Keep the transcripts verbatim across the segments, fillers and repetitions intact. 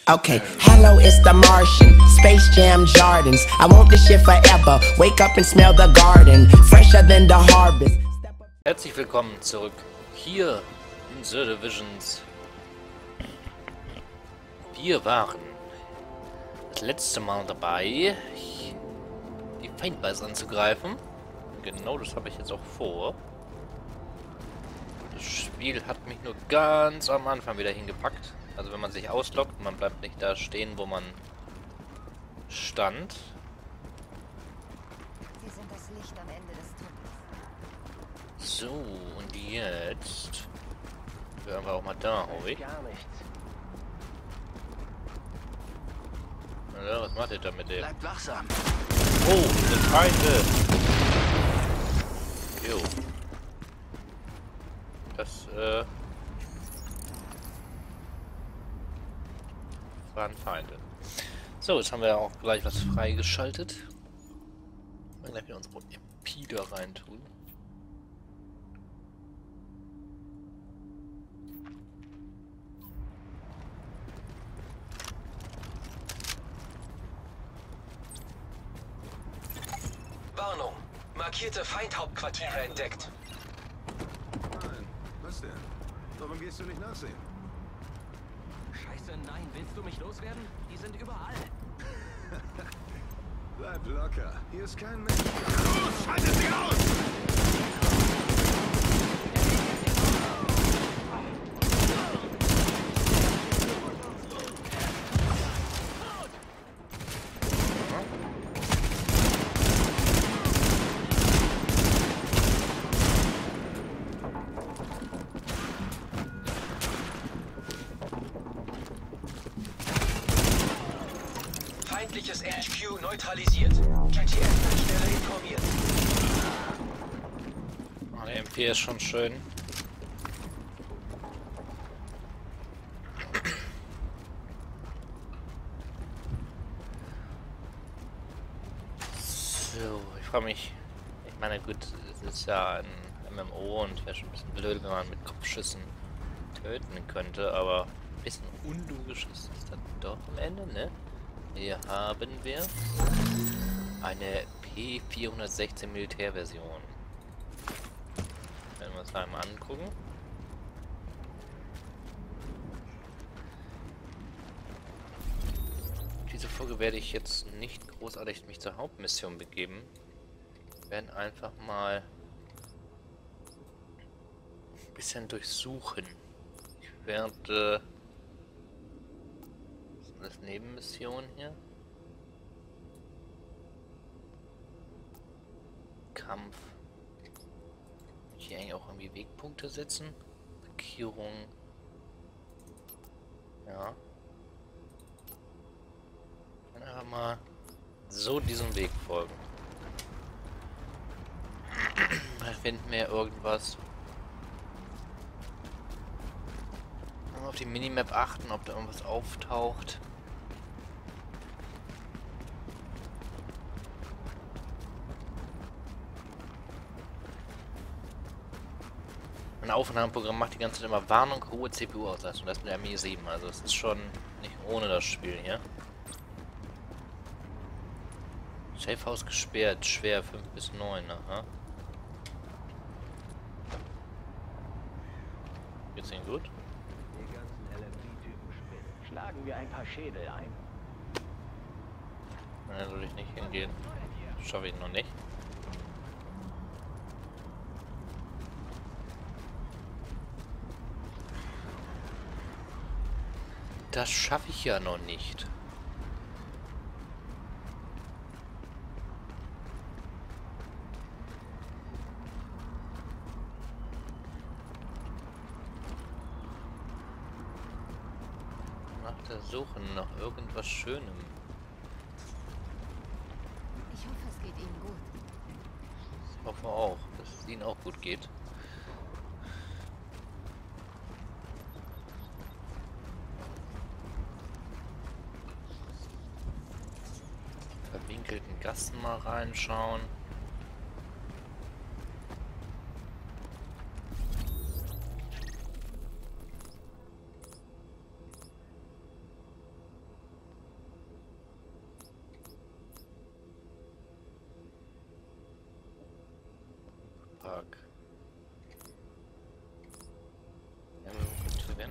Okay, hello, it's the Martian, Space Jam Jardins. I want this shit forever. Wake up and smell the garden, fresher than the harvest. Herzlich willkommen zurück hier in The Divisions. Wir waren das letzte Mal dabei, die Feindbase anzugreifen. Genau das habe ich jetzt auch vor. Das Spiel hat mich nur ganz am Anfang wieder hingepackt. Also wenn man sich ausloggt, man bleibt nicht da stehen, wo man stand. Sie sind das Licht am Ende des Tunnels. So, und jetzt wären wir auch mal da, hoffe ich. Gar nichts. Na, was macht ihr da mit dem? Bleibt wachsam. Oh, sind Feinde! Jo. Das, äh... waren Feinde. So, jetzt haben wir ja auch gleich was freigeschaltet. Wir gleich wieder unsere Impeder reintun. Warnung. Markierte Feindhauptquartiere entdeckt. Nein, was denn? Warum gehst du nicht nachsehen? Scheiße, nein. Willst du mich loswerden? Die sind überall. Bleib locker. Hier ist kein Mensch. Los, schaltet sie aus! Feindliches H Q neutralisiert. J T F wird schneller informiert. Oh, der M P ist schon schön. So, ich frage mich. Ich meine, gut, es ist ja ein M M O und wäre schon ein bisschen blöd, wenn man mit Kopfschüssen töten könnte, aber ein bisschen unlogisch ist es dann doch am Ende, ne? Hier haben wir eine P vierhundertsechzehn Militärversion. Werden wir uns da einmal angucken. Diese Folge werde ich jetzt nicht großartig mich zur Hauptmission begeben. Wir werden einfach mal ein bisschen durchsuchen. Ich werde... Das Nebenmission hier. Kampf. Hier eigentlich auch irgendwie Wegpunkte setzen. Markierung. Ja. Dann einfach mal so diesem Weg folgen. Da finden wir irgendwas. Auf die Minimap achten, ob da irgendwas auftaucht. Ein Aufnahmeprogramm macht die ganze Zeit immer Warnung, hohe C P U-Auslastung. Das ist mit der M I sieben, also es ist schon nicht ohne das Spiel hier. Safehouse gesperrt, schwer fünf bis neun, aha. Geht's Ihnen gut? Die ganzen L M P-Typen spinnen. Schlagen wir ein paar Schädel ein. Nein, da soll ich nicht hingehen. Das schaffe ich noch nicht. Das schaffe ich ja noch nicht. Nach der Suche nach irgendwas Schönem. Ich hoffe, es geht Ihnen gut. Ich hoffe auch, dass es Ihnen auch gut geht. Verwinkelten Gassen mal reinschauen.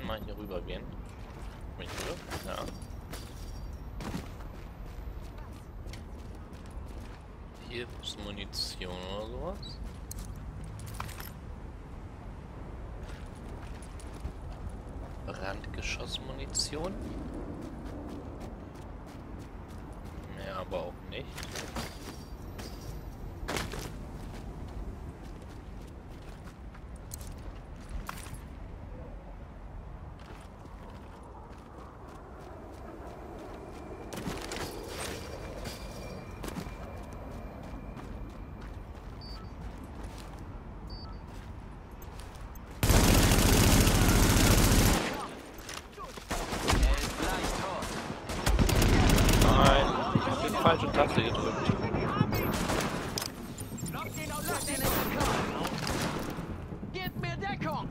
mal hier rüber gehen. Bin ich rüber? Ja. Hier ist Munition oder sowas. Brandgeschossmunition. Ja, aber auch nicht. Falsche Taste gedrückt. Gib mir Deckung!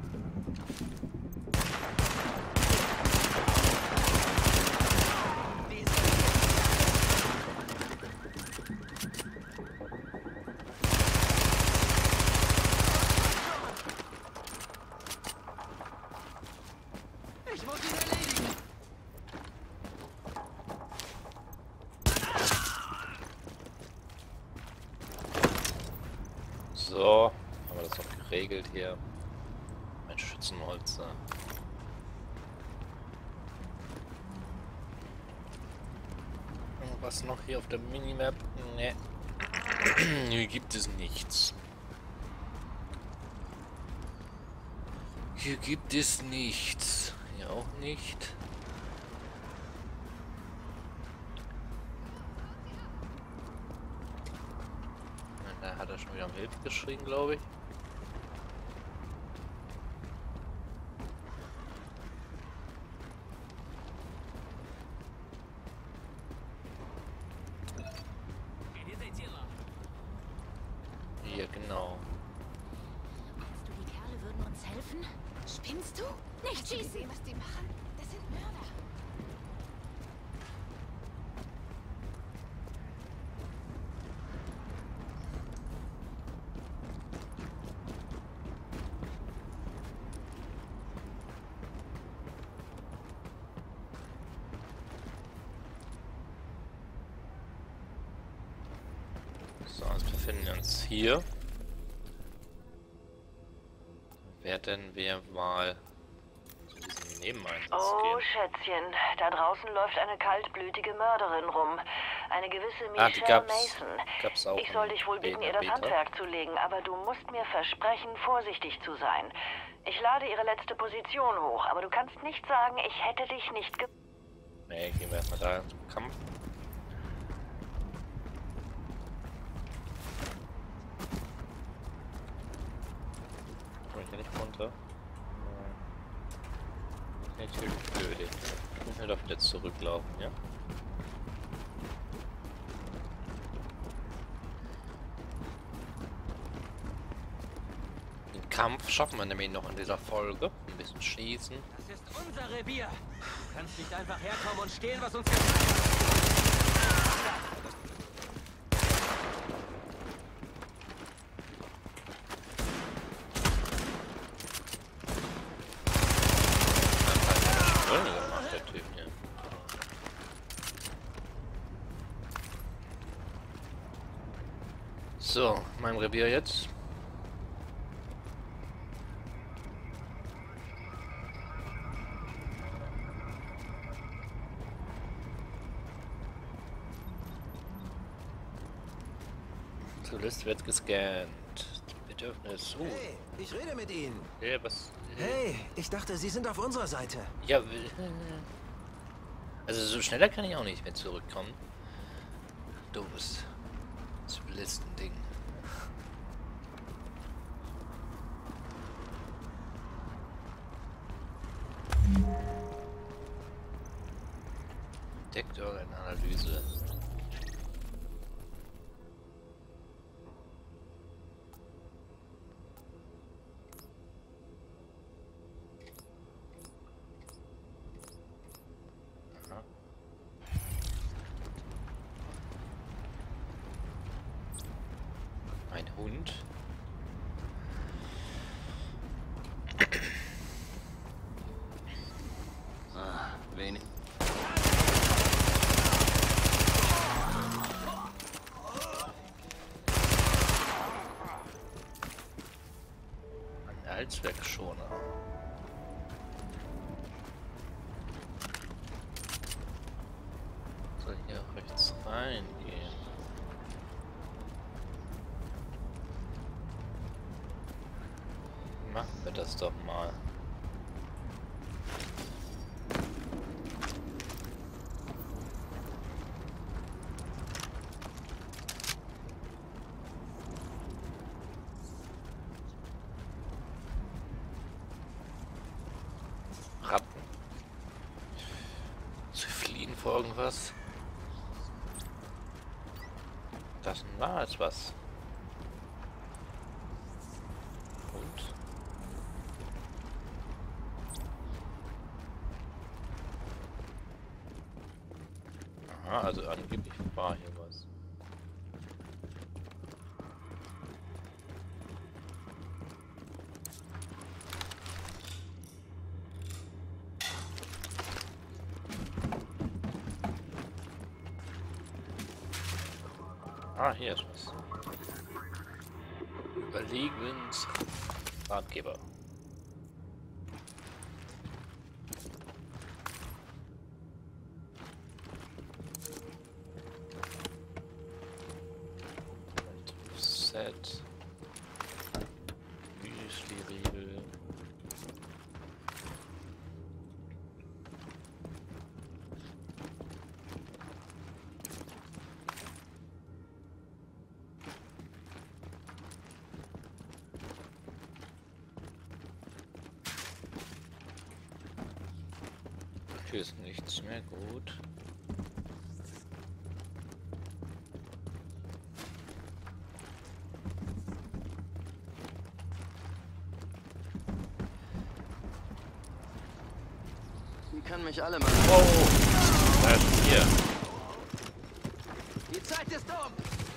Ich muss ihn erledigen! So, haben wir das noch geregelt hier. Mein Schützenholzer. Was noch hier auf der Minimap? Ne. Hier gibt es nichts. Hier gibt es nichts. Hier auch nicht. Da hat er schon wieder um Hilfe geschrien, glaube ich. Hier, genau. Meinst du, die Kerle würden uns helfen? Spinnst du? Nicht schießen! Hast du gesehen, was die machen? Das sind Mörder. So, jetzt befinden wir uns hier. Werden wir mal zu diesem Nebeneinsatz Oh, gehen. Schätzchen, da draußen läuft eine kaltblütige Mörderin rum. Eine gewisse Ah, die Michelle gab's, Mason. gab's auch Ich soll im dich wohl bitten, Beta- ihr das Beta. Handwerk zu legen, aber du musst mir versprechen, vorsichtig zu sein. Ich lade ihre letzte Position hoch, aber du kannst nicht sagen, ich hätte dich nicht ge... Ne, gehen wir erstmal da zum Kampf. Komm ich da nicht runter? Nein. Natürlich blöd. Ich muss halt auf wieder zurücklaufen, ja? Den Kampf schaffen wir nämlich noch in dieser Folge. Ein bisschen schießen. Das ist unser Revier. Du kannst nicht einfach herkommen und stehlen, was uns gefällt. Sprünge gemacht, der Typ hier. So, mein Revier jetzt. Zuletzt wird gescannt. Bedürfnis. Uh. Hey, ich rede mit Ihnen. Ja, was? Hey, ich dachte, Sie sind auf unserer Seite. Ja, will- also so schneller kann ich auch nicht mehr zurückkommen. Doofes Zivilisten-Ding. Detektor in Analyse. Aha. Ein Hund. Allzweckschoner. Soll hier rechts reingehen? Machen wir das doch mal. Ratten. Zu fliehen vor irgendwas. Das war jetzt was. Und? Aha, also angeblich war hier was. Ah, hier ist was. Überlegensratgeber. Set. Müsli-Riegel. Hier ist nichts mehr gut. Die können mich alle mal. Oh! Da ist hier. Die Zeit ist um!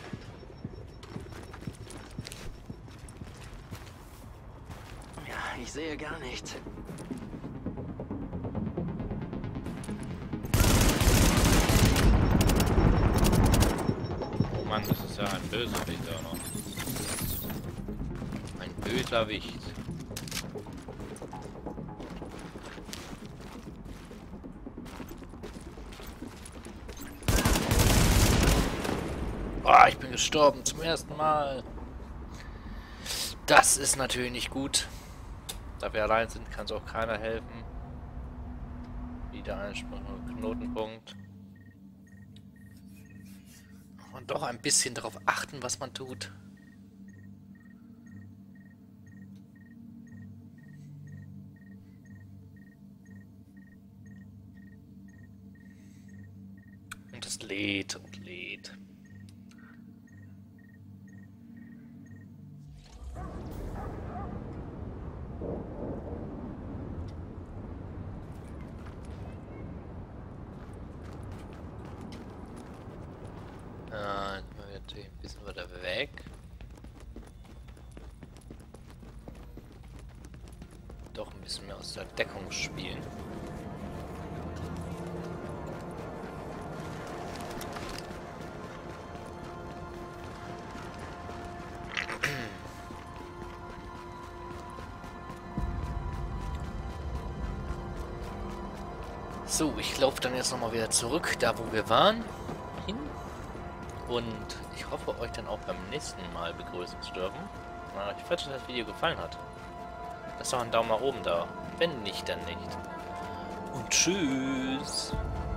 Ja, ich sehe gar nichts. Oh Mann, das ist ja ein Bösewicht auch noch. Ein böser Wicht. Oh, ich bin gestorben zum ersten Mal. Das ist natürlich nicht gut. Da wir allein sind, kann es auch keiner helfen. Wieder ein Knotenpunkt. Und doch ein bisschen darauf achten, was man tut. Und es lädt und lädt. Äh, natürlich ein bisschen weiter weg. Doch ein bisschen mehr aus der Deckung spielen. So, ich laufe dann jetzt nochmal wieder zurück, da wo wir waren, hin. Und ich hoffe, euch dann auch beim nächsten Mal begrüßen zu dürfen. Na, ich hoffe, dass das Video gefallen hat. Lasst doch einen Daumen nach oben da. Wenn nicht, dann nicht. Und tschüss.